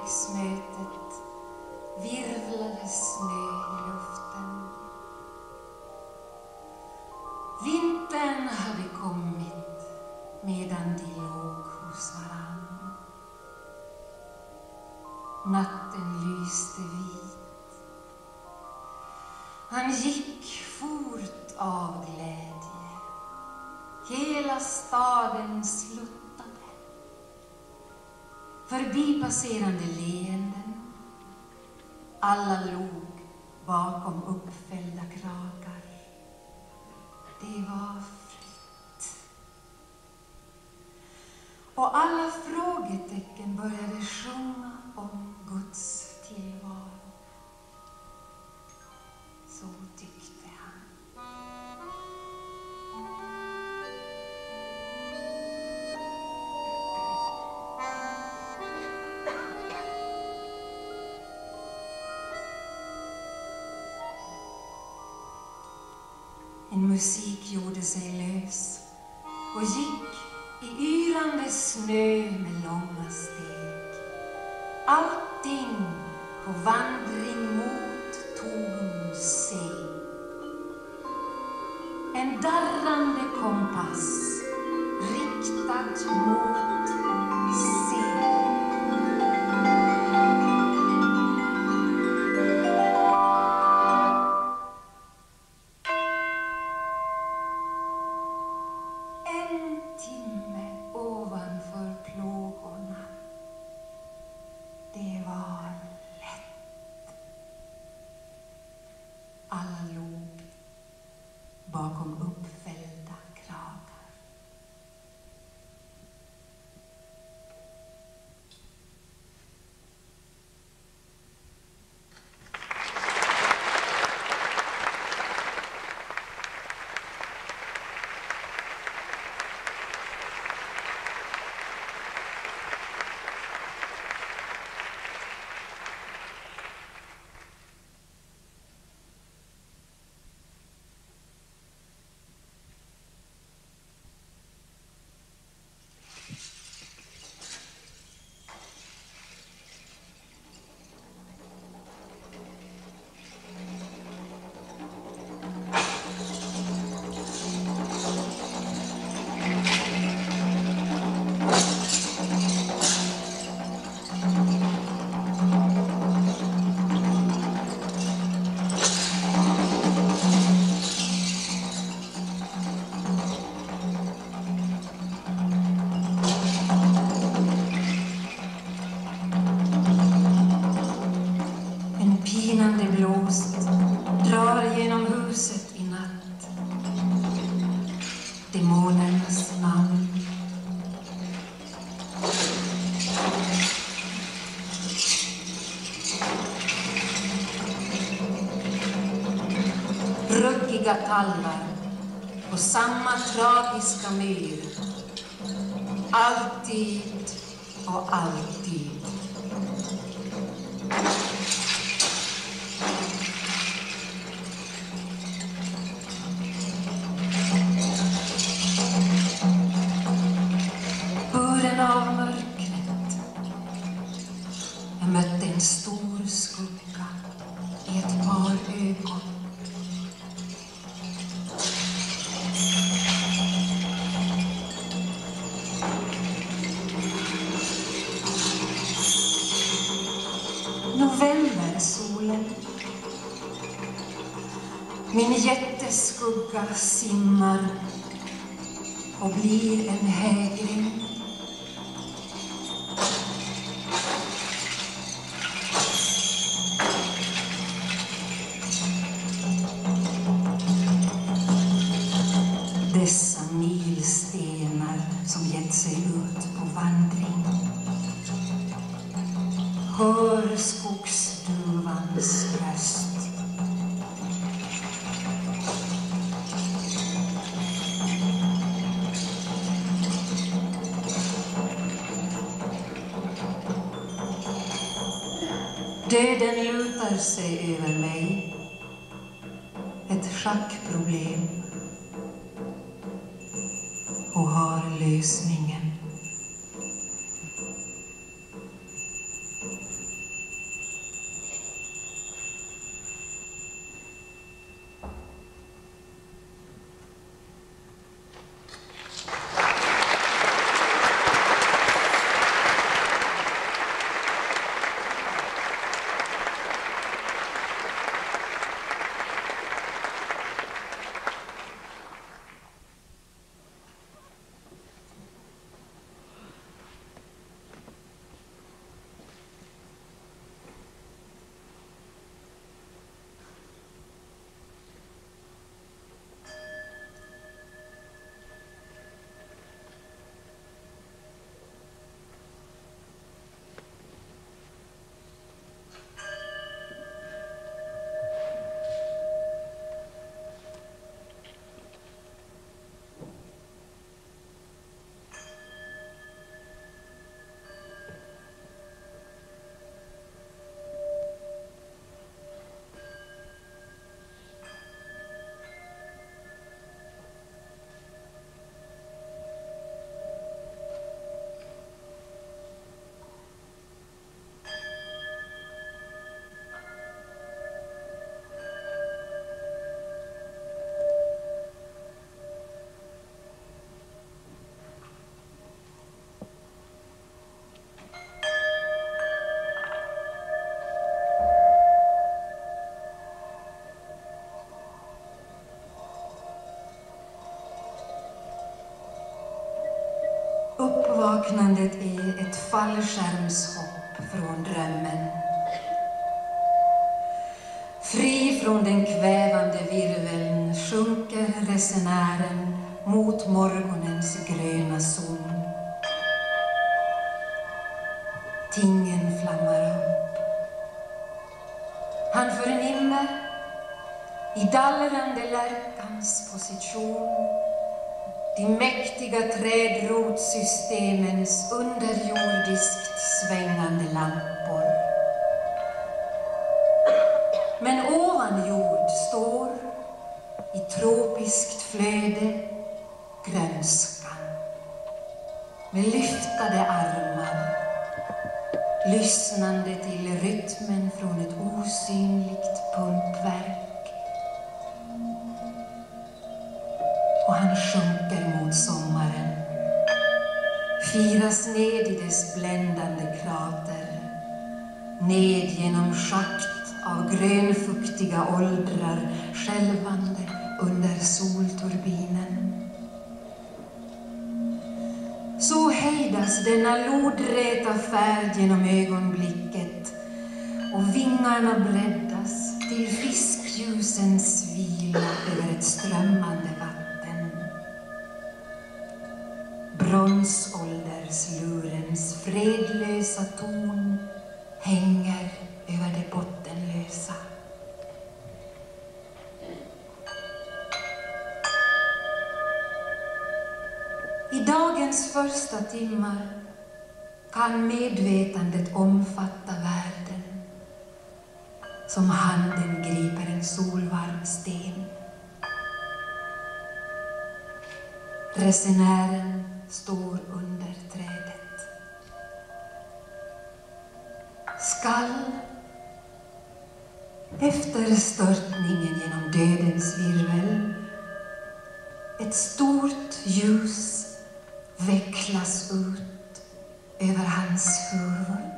riksmötet virvlade snö i luften. Vintern hade kommit medan de låg hos varann. Natten lyste vit. Han gick fort av glädje. Hela staden sluttade. Förbi passerande leenden. Alla log bakom uppfällda kragar. Det var fritt. Och alla frågetecken började sjunga om Guds tillvaro. Så tyckte han. En musik gjorde sig lös och gick i yrande snö med långa steg. Allting på vandring mot ton C. En darrande kompass riktad mot C. En timme ovanför plågorna. Det var lätt. Alla låg bakom uppfällda kragar. Demonernas namn. Ruggiga tallar på samma tragiska myr. Alltid och alltid. Av mörkret. Jag mötte en stor skugga i ett par ögon. Novembersolen. Min jätteskugga simmar och blir en hägring. Dessa milstenar som gett sig ut på vandring. Hör skogsduvans röst. Döden lutar sig över mig. Ett schackproblem. Och har lösningen. Uppvaknandet är ett fallskärmshopp från drömmen. Fri från den kvävande virveln sjunker resenären mot morgonens gröna zon. Tingen flammar upp. Han förnimmer i dallrande lärkans position de mäktiga trädrotsystemens underjordiskt svängande lampor. Men ovan jord står i tropiskt flöde grönskan med lyftade armar, lyssnande till rytmen från ett osynligt pumpverk. Och han sjunker mot sommaren, firas ned i dess bländande krater, ned genom schakt av grönfuktiga åldrar, skälvande under solturbinen. Så hejdas denna lodräta färd genom ögonblicket, och vingarna breddas till fiskljusens vila över ett strömmande vatten. Bronsålderslurens fredlösa ton hänger över det bottenlösa. I dagens första timmar kan medvetandet omfatta världen som handen griper en solvarm sten. Resenären står under trädet. Skall efter störtningen genom dödens virvel ett stort ljus vecklas ut över hans huvud.